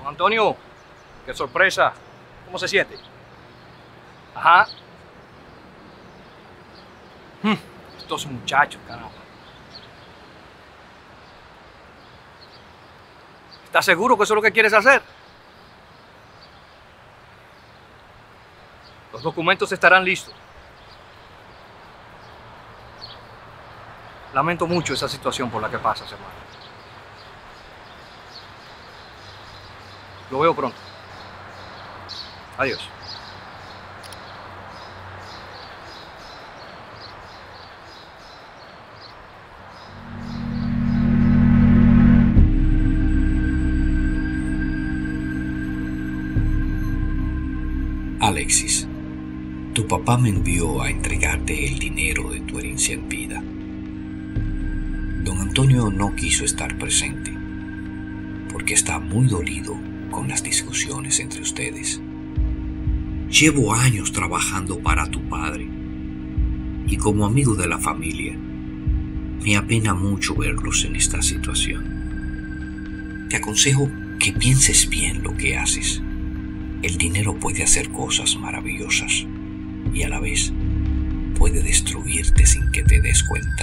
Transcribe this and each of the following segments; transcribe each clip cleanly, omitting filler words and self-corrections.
Antonio, qué sorpresa. ¿Cómo se siente? Ajá. Estos muchachos, caramba. ¿Estás seguro que eso es lo que quieres hacer? Los documentos estarán listos. Lamento mucho esa situación por la que pasas, hermano. Lo veo pronto. Adiós. Alexis, tu papá me envió a entregarte el dinero de tu herencia en vida. Don Antonio no quiso estar presente porque está muy dolido con las discusiones entre ustedes. Llevo años trabajando para tu padre y como amigo de la familia, me apena mucho verlos en esta situación. Te aconsejo que pienses bien lo que haces. El dinero puede hacer cosas maravillosas y a la vez puede destruirte sin que te des cuenta.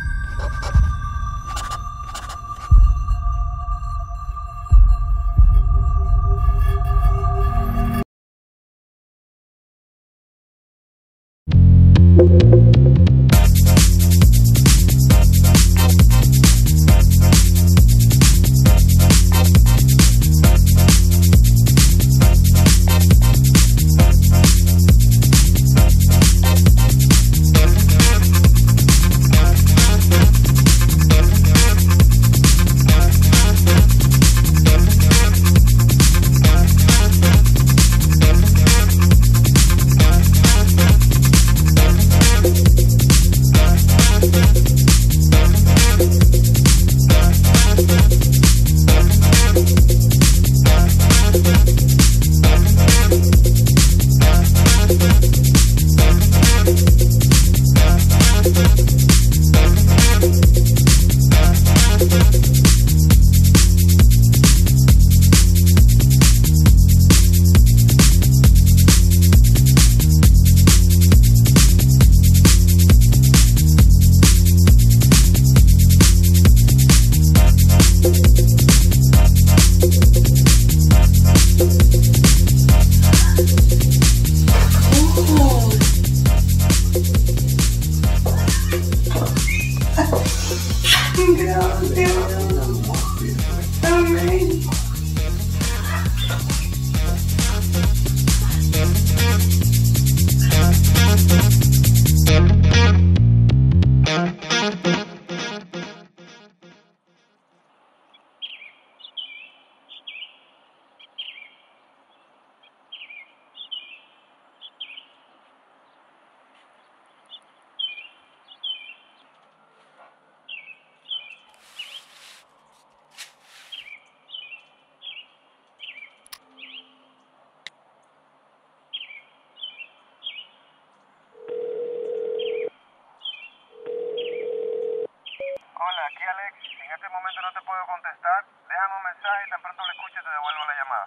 Hola, aquí Alex. En este momento no te puedo contestar. Déjame un mensaje y tan pronto lo escuche te devuelvo la llamada.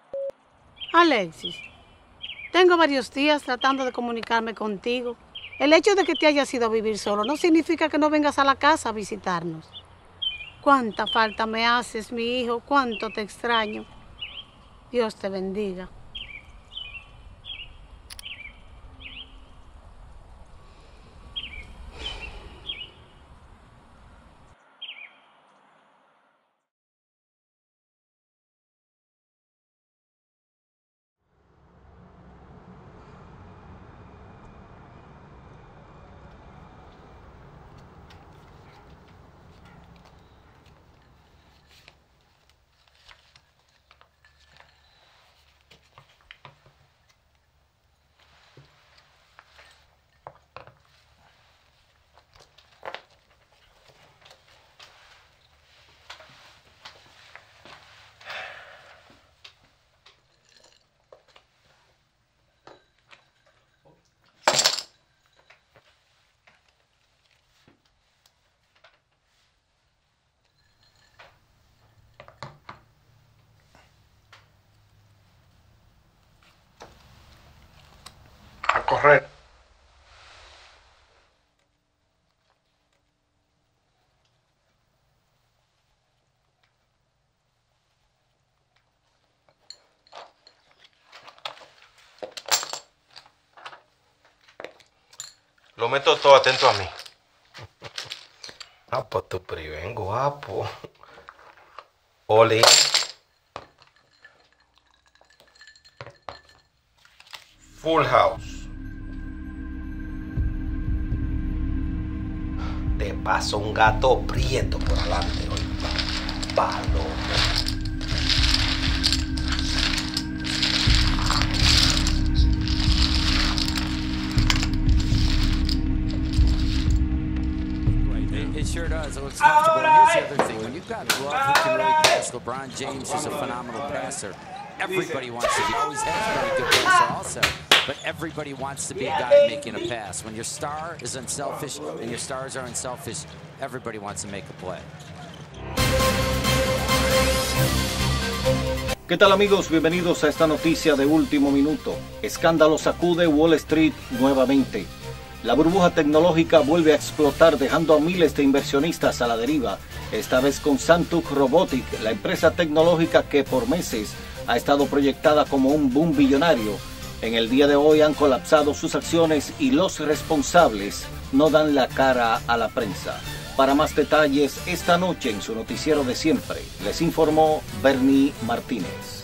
Alexis, tengo varios días tratando de comunicarme contigo. El hecho de que te hayas ido a vivir solo no significa que no vengas a la casa a visitarnos. Cuánta falta me haces, mi hijo, cuánto te extraño. Dios te bendiga. correr. Lo meto todo atento a mí. Ah, pues tu priven guapo. Oli. Full house. Te paso un gato prieto por adelante hoy. Palo. It sure does. It looks comfortable. And here's the other thing. When you've got Love who can really pass, LeBron James is a phenomenal passer. Everybody wants to be, always has been a good passer also. But everybody wants to be a guy making a pass. When your star is unselfish and your stars are unselfish, everybody wants to make a play. ¿Qué tal amigos? Bienvenidos a esta noticia de último minuto. Escándalo sacude Wall Street nuevamente. La burbuja tecnológica vuelve a explotar dejando a miles de inversionistas a la deriva, esta vez con Samsung Robotic, la empresa tecnológica que por meses ha estado proyectada como un boom billonario. En el día de hoy han colapsado sus acciones y los responsables no dan la cara a la prensa. Para más detalles, esta noche en su noticiero de siempre, les informó Bernie Martínez.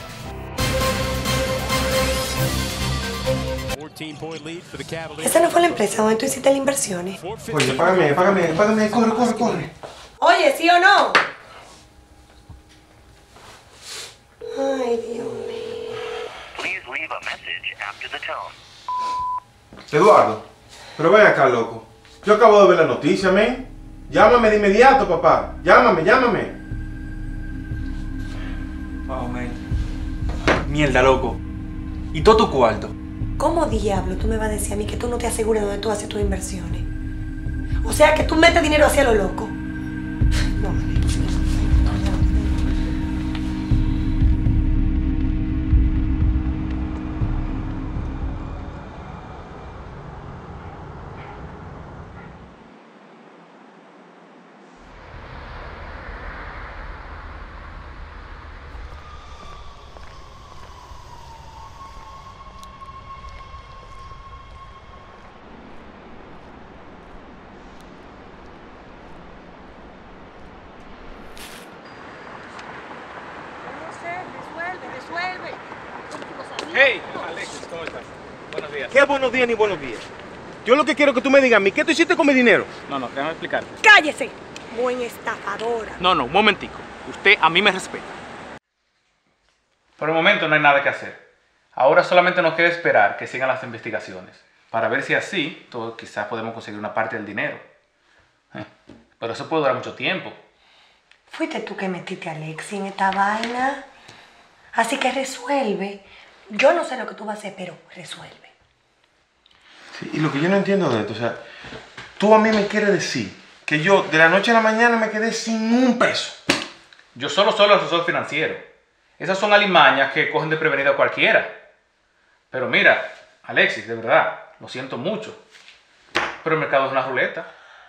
¿Esa no fue la empresa donde tú hiciste las inversiones? Oye, págame, corre. Oye, ¿sí o no? Ay, Dios mío. Eduardo, pero ven acá, loco. Yo acabo de ver la noticia, men. Llámame de inmediato, papá. Llámame. Wow, man. Mierda, loco. ¿Y todo tu cuarto? ¿Cómo diablo tú me vas a decir a mí que tú no te aseguras dónde tú haces tus inversiones? O sea, que tú metes dinero hacia lo loco. No, Hey, Alexis, ¿cómo estás? Buenos días. ¿Qué buenos días ni buenos días? Yo lo que quiero es que tú me digas a mí, ¿qué tú hiciste con mi dinero? No, déjame explicarte. ¡cállese! Buen estafadora. No, un momentico. Usted a mí me respeta. Por el momento no hay nada que hacer. Ahora solamente nos queda esperar que sigan las investigaciones para ver si así todos quizás podemos conseguir una parte del dinero. Pero eso puede durar mucho tiempo. Fuiste tú que metiste a Alexis en esta vaina. Así que resuelve. Yo no sé lo que tú vas a hacer, pero resuelve. Sí, y lo que yo no entiendo de esto, o sea, tú a mí me quieres decir que yo de la noche a la mañana me quedé sin un peso. Yo solo soy el asesor financiero. Esas son alimañas que cogen de prevenido a cualquiera. Pero mira, Alexis, de verdad, lo siento mucho. Pero el mercado es una ruleta.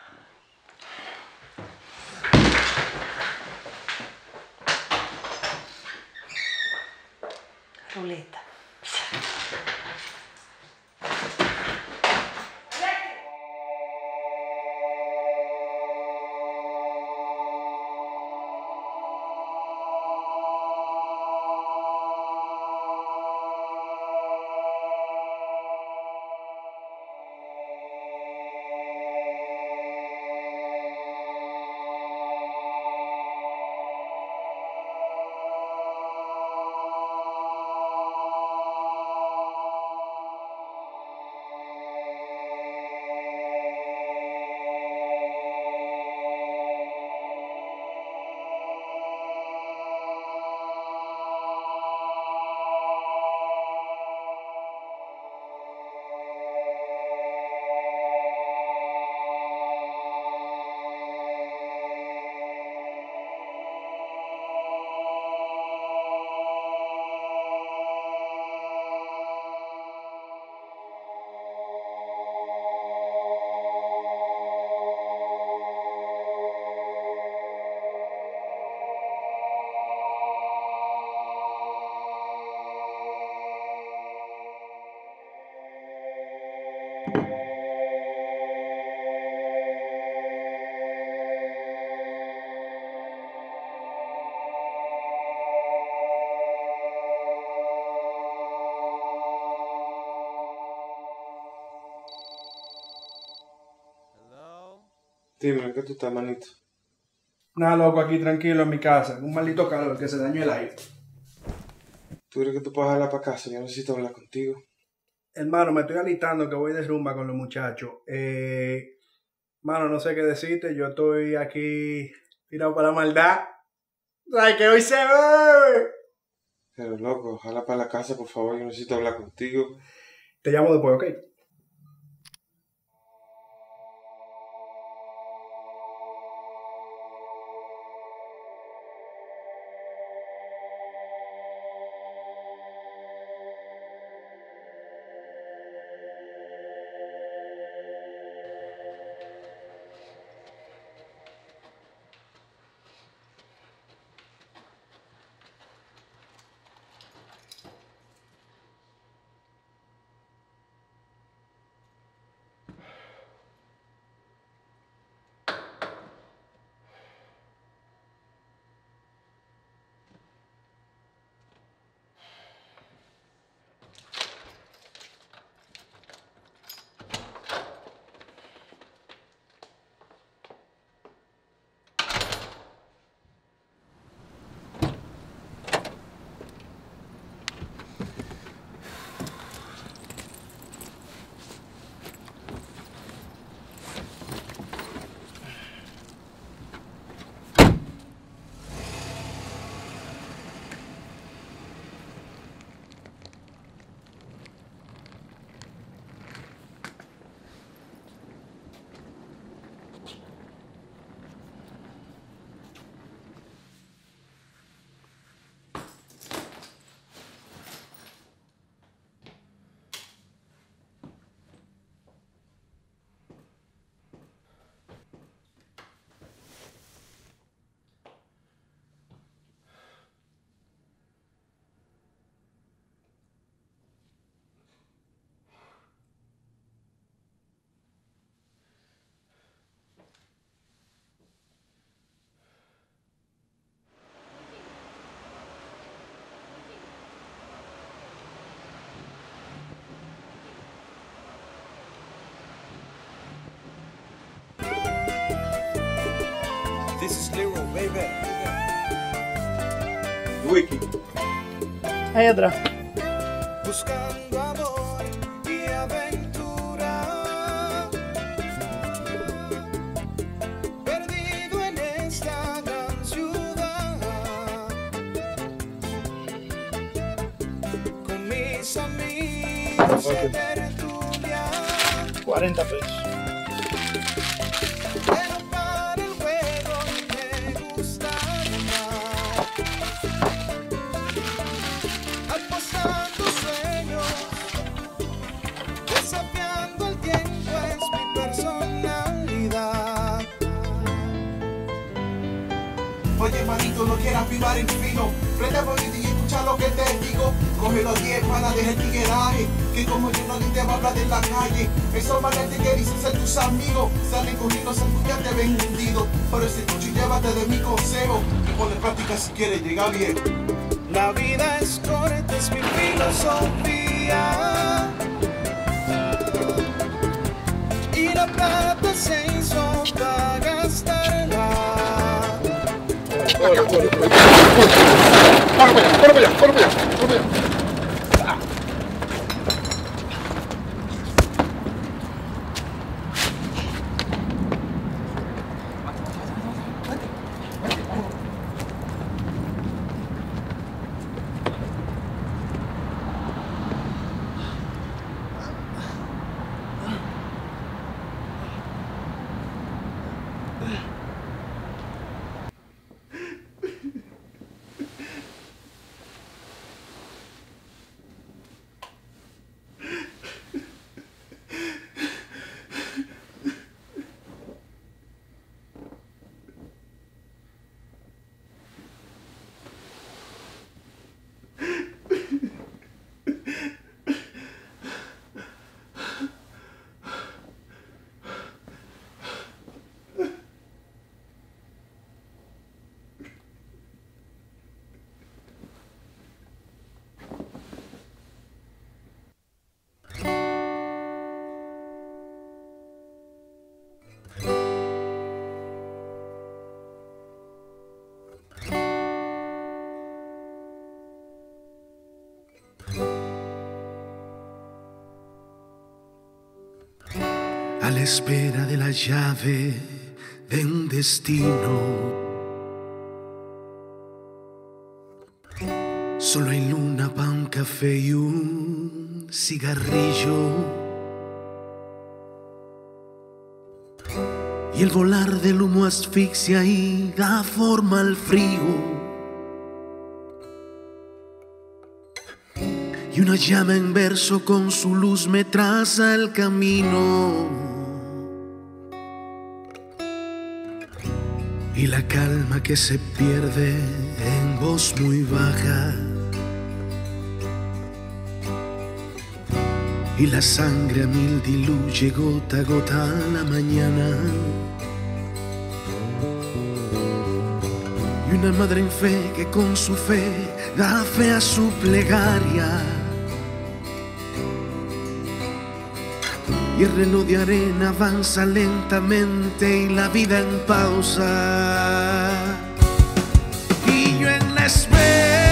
Ruleta. Dime, ¿qué tú estás, manito? Nada, loco, aquí tranquilo en mi casa. Un maldito calor que se dañó el aire. ¿Tú crees que tú puedes hablar para casa? Yo necesito hablar contigo. Hermano, me estoy alistando que voy de rumba con los muchachos. Mano, no sé qué decirte. Yo estoy aquí tirado para la maldad. ¡Ay, que hoy se bebe! Pero, loco, ojalá para la casa, por favor. Yo necesito hablar contigo. Te llamo después, ¿ok? This is Leroy, baby. Wiki. Hay otra. Buscando amor y aventura. Perdido en esta gran ciudad. Con mis amigos de tertulia. 40 pesos. Oye, manito, no quieras vivar en fino. Prende bonito y escucha lo que te digo. Coge los 10 para dejar el tigueraje. Que como yo nadie te va a hablar en la calle. Esos maleantes que dicen ser tus amigos salen corriendo, ya te ven hundido. Por eso escucha y llévate de mi consejo. Y ponle práctica si quieres llegar bien. La vida es corta, es mi filosofía. Y la plata se hizo para gastarla. Corre para allá. a la espera de la llave de un destino. Solo hay luna pa' un café y un cigarrillo. Y el volar del humo asfixia y da forma al frío. Y una llama en verso con su luz me traza el camino. Y la calma que se pierde en voz muy baja. Y la sangre a mil diluye gota a gota a la mañana. Y una madre en fe que con su fe da fe a su plegaria. Y el reloj de arena avanza lentamente y la vida en pausa. Y yo en la espera